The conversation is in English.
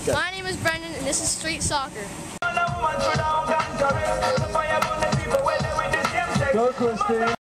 Okay. My name is Brendan, and this is street soccer. Go, Christine.